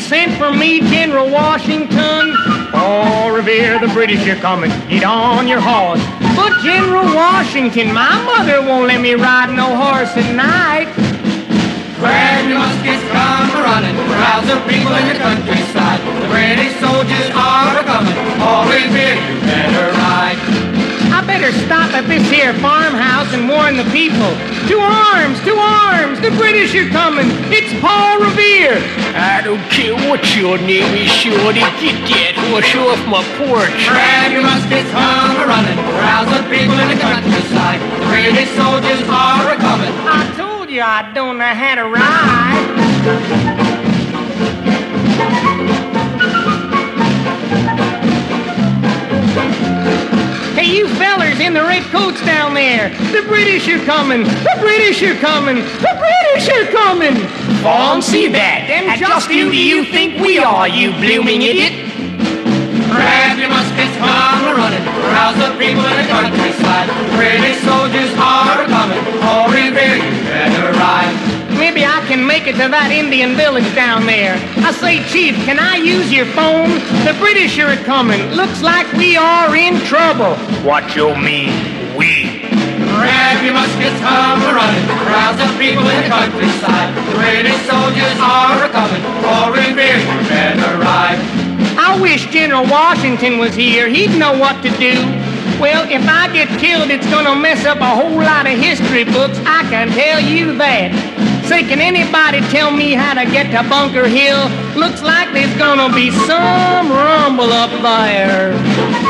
sent for me, General Washington? Paul Revere, the British are coming. Get on your horse. But General Washington, my mother won't let me ride no horse at night. Grab your muskets, come running, rouse the people in the countryside. The British soldiers are coming. Paul Revere, you better ride. I better stop at this here farmhouse and warn the people. To arms, to arms, the British are coming. It's Paul Revere. I don't care what your name is, shorty. Get that horse off my porch. Grab your muskets, come running, rouse the people in the countryside. The British soldiers are coming. I told you I don't know how to ride. Hey, you fellers in the red coats down there, the British are coming, the British are coming, the British are coming. Fawn, see that? And just who do you think we are, you blooming idiot? Grab your muskets, come running, rouse the people in the countryside. The British soldiers are coming. Paul Revere, you better ride. Maybe I can make it to that Indian village down there. I say, Chief, can I use your phone? The British are coming. Looks like we are in trouble. What you mean, we? Grab your muskets, come running, rouse the people in the countryside. The British soldiers are coming. Paul Revere, you better ride. I wish General Washington was here. He'd know what to do. Well, if I get killed, it's gonna mess up a whole lot of history books, I can tell you that. Say, can anybody tell me how to get to Bunker Hill? Looks like there's gonna be some rumble up there.